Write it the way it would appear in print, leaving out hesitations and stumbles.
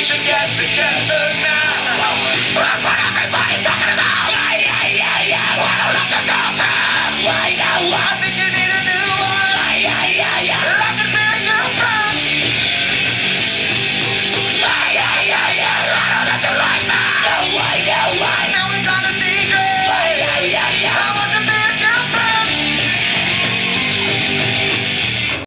we should get together now. That's what everybody's talking about. Yeah, yeah, yeah, yeah. Why don't let you go? Why now? I think